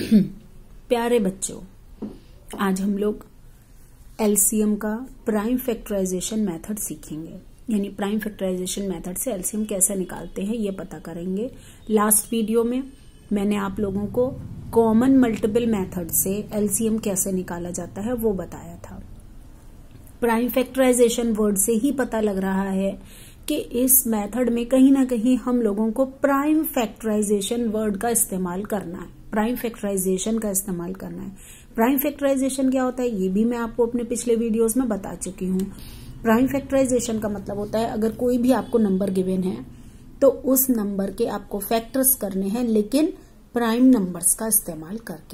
प्यारे बच्चों, आज हम लोग एलसीएम का प्राइम फैक्टराइजेशन मेथड सीखेंगे। यानी प्राइम फैक्टराइजेशन मेथड से एलसीएम कैसे निकालते हैं ये पता करेंगे। लास्ट वीडियो में मैंने आप लोगों को कॉमन मल्टीपल मेथड से एलसीएम कैसे निकाला जाता है वो बताया था। प्राइम फैक्टराइजेशन वर्ड से ही पता लग रहा है कि इस मेथड में कहीं ना कहीं हम लोगों को प्राइम फैक्टराइजेशन वर्ड का इस्तेमाल करना है, प्राइम फैक्टराइजेशन का इस्तेमाल करना है। प्राइम फैक्टराइजेशन क्या होता है ये भी मैं आपको अपने पिछले वीडियोस में बता चुकी हूँ। प्राइम फैक्टराइजेशन का मतलब होता है अगर कोई भी आपको नंबर गिवन है तो उस नंबर के आपको फैक्टर्स करने हैं, लेकिन प्राइम नंबर्स का इस्तेमाल करके।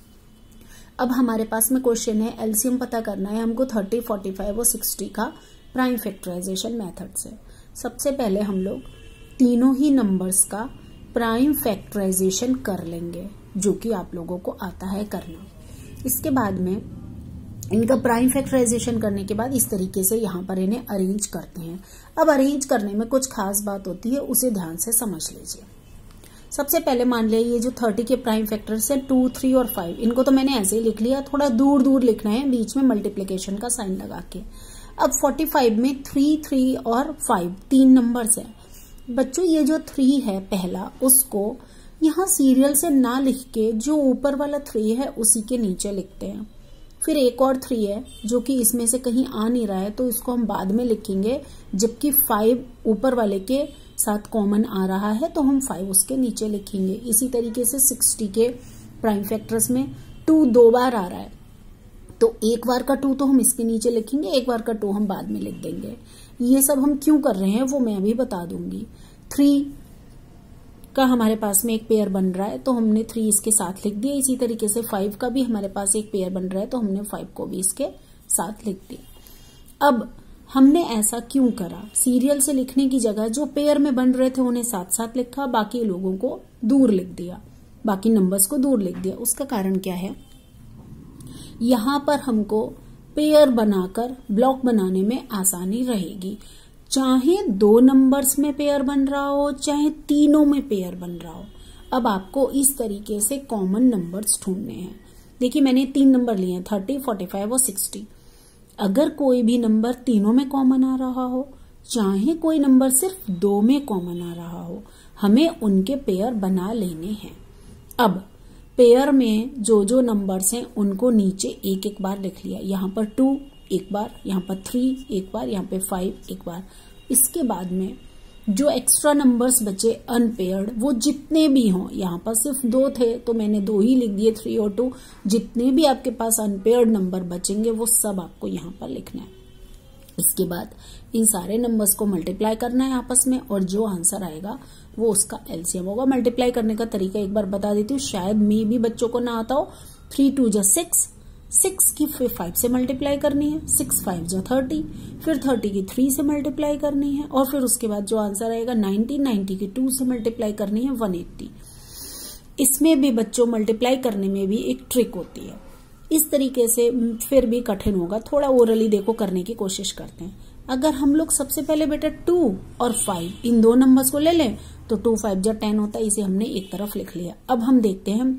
अब हमारे पास में क्वेश्चन है एलसीएम पता करना है हमको 30, 45 और 60 का प्राइम फैक्टराइजेशन मेथड से। सबसे पहले हम लोग तीनों ही नंबर्स का प्राइम फैक्टराइजेशन कर लेंगे, जो कि आप लोगों को आता है करना। इसके बाद में इनका प्राइम फैक्टराइजेशन करने के बाद इस तरीके से यहाँ पर इन्हें अरेंज करते हैं। अब अरेंज करने में कुछ खास बात होती है, उसे ध्यान से समझ लीजिए। सबसे पहले मान लिया ये जो 30 के प्राइम फैक्टर्स है 2, 3 और 5, इनको तो मैंने ऐसे ही लिख लिया, थोड़ा दूर दूर लिखना है, बीच में मल्टीप्लीकेशन का साइन लगा के। अब 45 में 3, 3 और 5 तीन नंबर्स है। बच्चों ये जो 3 है पहला, उसको यहाँ सीरियल से ना लिख के जो ऊपर वाला 3 है उसी के नीचे लिखते हैं। फिर एक और 3 है जो कि इसमें से कहीं आ नहीं रहा है तो इसको हम बाद में लिखेंगे, जबकि 5 ऊपर वाले के साथ कॉमन आ रहा है तो हम 5 उसके नीचे लिखेंगे। इसी तरीके से 60 के प्राइम फैक्टर्स में 2 2 बार आ रहा है तो एक बार का 2 तो हम इसके नीचे लिखेंगे, एक बार का 2 हम बाद में लिख देंगे। ये सब हम क्यों कर रहे हैं वो मैं अभी बता दूंगी। 3 का हमारे पास में एक पेयर बन रहा है तो हमने 3 इसके साथ लिख दिया। इसी तरीके से 5 का भी हमारे पास एक पेयर बन रहा है तो हमने 5 को भी इसके साथ लिख दिया। अब हमने ऐसा क्यों करा? सीरियल से लिखने की जगह जो पेयर में बन रहे थे उन्हें साथ साथ लिखा, बाकी लोगों को दूर लिख दिया, बाकी नंबर्स को दूर लिख दिया। उसका कारण क्या है? यहां पर हमको पेयर बनाकर ब्लॉक बनाने में आसानी रहेगी। चाहे 2 नंबर्स में पेयर बन रहा हो, चाहे तीनों में पेयर बन रहा हो। अब आपको इस तरीके से कॉमन नंबर्स ढूंढने हैं। देखिए मैंने 3 नंबर लिए हैं, 30, 45 और 60। अगर कोई भी नंबर तीनों में कॉमन आ रहा हो, चाहे कोई नंबर सिर्फ 2 में कॉमन आ रहा हो, हमें उनके पेयर बना लेने हैं। अब पेयर में जो जो नंबर्स हैं उनको नीचे एक एक बार लिख लिया। यहाँ पर 2 एक बार, यहाँ पर 3 एक बार, यहाँ पे 5 एक बार। इसके बाद में जो एक्स्ट्रा नंबर्स बचे अनपेयर्ड, वो जितने भी हों, यहाँ पर सिर्फ 2 थे तो मैंने 2 ही लिख दिए, 3 और 2। जितने भी आपके पास अनपेयर्ड नंबर बचेंगे वो सब आपको यहाँ पर लिखना है। इसके बाद इन सारे नंबर्स को मल्टीप्लाई करना है आपस में और जो आंसर आएगा वो उसका एलसीएम होगा। मल्टीप्लाई करने का तरीका एक बार बता देती हूँ, शायद मे भी बच्चों को ना आता हो। 3 2 जा 6, 6 की फिर 5 से मल्टीप्लाई करनी है, 6 5 जा 30, फिर 30 की 3 से मल्टीप्लाई करनी है और फिर उसके बाद जो आंसर आएगा 90, 90 की 2 से मल्टीप्लाई करनी है 180। इसमें भी बच्चों मल्टीप्लाई करने में भी एक ट्रिक होती है। इस तरीके से फिर भी कठिन होगा, थोड़ा ओरली देखो करने की कोशिश करते हैं। अगर हम लोग सबसे पहले बेटा 2 और 5 इन 2 नंबर्स को ले लें तो 2 5 जा 10 होता है, इसे हमने एक तरफ लिख लिया। अब हम देखते हैं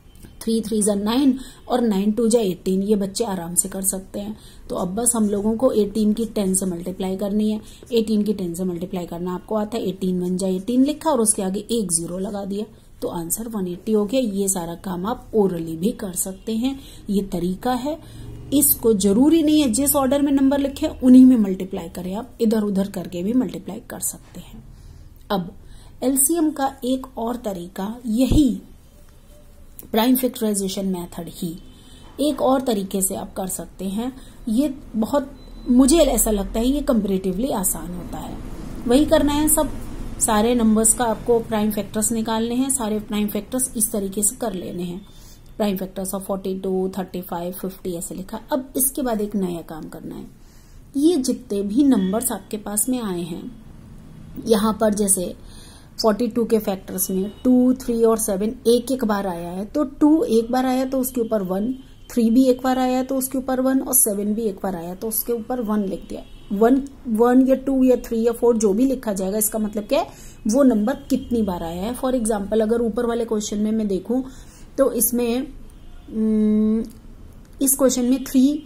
3 3 जा 9 और 9 2 जा 18, ये बच्चे आराम से कर सकते हैं। तो अब बस हम लोगों को 18 की 10 से मल्टीप्लाई करनी है। 18 की 10 से मल्टीप्लाई करना आपको आता है। 18 1 जा 18 लिखा और उसके आगे एक 0 लगा दिया तो आंसर 180 हो गया। ये सारा काम आप ओरली भी कर सकते हैं, ये तरीका है। इसको जरूरी नहीं है जिस ऑर्डर में नंबर लिखे उन्हीं में मल्टीप्लाई करें, आप इधर उधर करके भी मल्टीप्लाई कर सकते हैं। अब एलसीएम का एक और तरीका, यही प्राइम फैक्टराइजेशन मेथड ही एक और तरीके से आप कर सकते हैं। ये बहुत, मुझे ऐसा लगता है ये कंपैरेटिवली आसान होता है। वही करना है, सब सारे नंबर्स का आपको प्राइम फैक्टर्स निकालने हैं। सारे प्राइम फैक्टर्स इस तरीके से कर लेने हैं। प्राइम फैक्टर्स ऑफ 42, 35, 50 ऐसे लिखा। अब इसके बाद एक नया काम करना है। ये जितने भी नंबर्स आपके पास में आए हैं, यहाँ पर जैसे 42 के फैक्टर्स में 2, 3 और 7 एक एक बार आया है तो 2 एक बार आया तो उसके ऊपर 1, 3 भी एक बार आया तो उसके ऊपर 1 और 7 भी एक बार आया तो उसके ऊपर 1 लिख दिया। 1 या 2 या 3 या 4 जो भी लिखा जाएगा, इसका मतलब क्या है वो नंबर कितनी बार आया है। फॉर एग्जाम्पल अगर ऊपर वाले क्वेश्चन में मैं देखूं तो इसमें इस क्वेश्चन में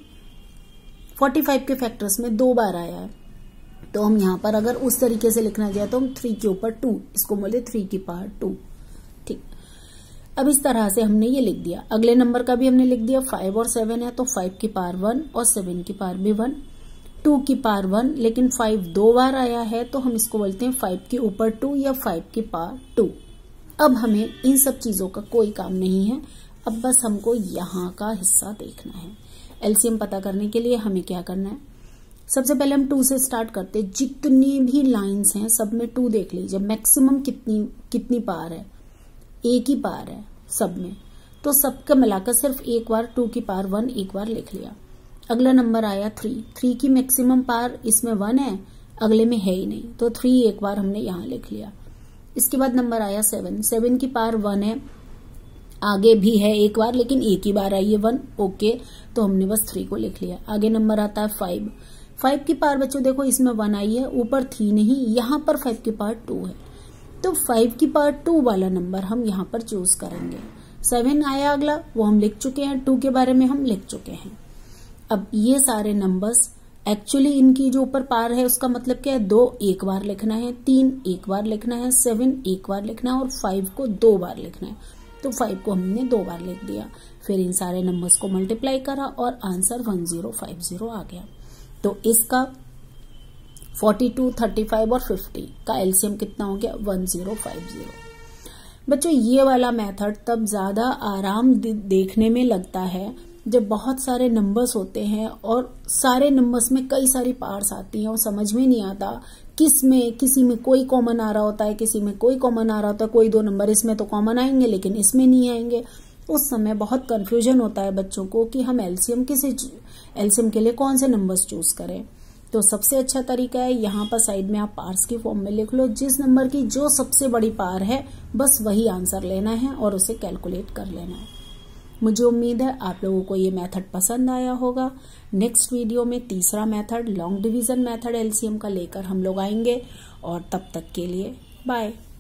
345 के फैक्टर्स में 2 बार आया है, तो हम यहाँ पर अगर उस तरीके से लिखना चाहे तो हम 3 के ऊपर 2, इसको बोले 3 की पावर 2। ठीक, अब इस तरह से हमने ये लिख दिया। अगले नंबर का भी हमने लिख दिया, 5 और 7 है तो 5 की पावर 1 और 7 की पावर भी 1, 2 की पावर 1, लेकिन 5 2 बार आया है तो हम इसको बोलते हैं 5 के ऊपर 2 या 5 की पावर 2। अब हमें इन सब चीजों का कोई काम नहीं है, अब बस हमको यहाँ का हिस्सा देखना है। एलसीएम पता करने के लिए हमें क्या करना है, सबसे पहले हम 2 से स्टार्ट करते, जितनी भी लाइंस हैं सब में 2 देख लीजिए। मैक्सिमम कितनी पावर है, एक ही पावर है सब में, तो सबका मिलाकर सिर्फ एक बार 2 की पावर 1 एक बार लिख लिया। अगला नंबर आया 3 की मैक्सिमम पावर इसमें 1 है, अगले में है ही नहीं, तो 3 एक बार हमने यहां लिख लिया। इसके बाद नंबर आया 7 की पावर 1 है, आगे भी है एक बार लेकिन एक ही बार आई है 1, ओके, तो हमने बस 3 को लिख लिया। आगे नंबर आता है 5 की पावर बच्चों देखो इसमें 1 आई है, ऊपर 3 नहीं, यहां पर 5 की पावर 2 है, तो 5 की पावर 2 वाला नंबर हम यहां पर चूज करेंगे। 7 आया अगला, वो हम लिख चुके हैं, 2 के बारे में हम लिख चुके हैं। अब ये सारे नंबर्स एक्चुअली इनकी जो ऊपर पावर है उसका मतलब क्या है, 2 एक बार लिखना है, 3 एक बार लिखना है, 7 एक बार लिखना है और 5 को 2 बार लिखना है, तो 5 को हमने 2 बार लिख दिया। फिर इन सारे नंबर्स को मल्टीप्लाई करा और आंसर 1050 आ गया। तो इसका 42, 35 और 50 का एलसीएम कितना हो गया, 1050। बच्चों ये वाला मेथड तब ज्यादा आराम देखने में लगता है जब बहुत सारे नंबर्स होते हैं और सारे नंबर्स में कई सारी पार्ट्स आती हैं और समझ में नहीं आता किसी में कोई कॉमन आ रहा होता है, किसी में कोई कॉमन आ रहा होता है, कोई 2 नंबर इसमें तो कॉमन आएंगे लेकिन इसमें नहीं आएंगे। उस समय बहुत कंफ्यूजन होता है बच्चों को कि हम एलसीएम के लिए कौन से नंबर्स चूज करें। तो सबसे अच्छा तरीका है यहाँ पर साइड में आप पार्ट्स की फॉर्म में लिख लो, जिस नंबर की जो सबसे बड़ी पावर है बस वही आंसर लेना है और उसे कैलकुलेट कर लेना है। मुझे उम्मीद है आप लोगों को ये मेथड पसंद आया होगा। नेक्स्ट वीडियो में तीसरा method long division method LCM का लेकर हम लोग आएंगे, और तब तक के लिए बाय।